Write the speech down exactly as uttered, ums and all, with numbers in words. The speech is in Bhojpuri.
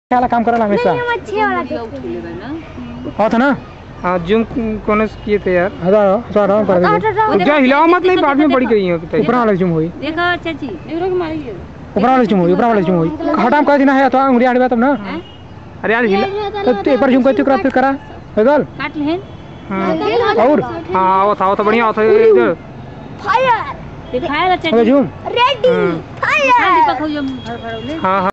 वाला काम करला हमेशा हाँ था ना। हाँ जूम कोने से किए थे यार। हजार हजार कर दे क्या हिलाओ मत, नहीं बाद में बड़ी गई है। ऊपर वाला जूम होई देखो चाची ऊपर वाला जूम होई ऊपर वाला जूम होई हटाम कर देना है तो अंगुली आड़बा तब ना। अरे यार हिला तो एक बार जूम करते करा फिर करा हेगल काट लेन। हाँ और हाँ आओ था तो बढ़िया था इधर फायर दिखाया चाची जूम रेडी फायर दीपक हो जो फड़फड़ौले। हाँ।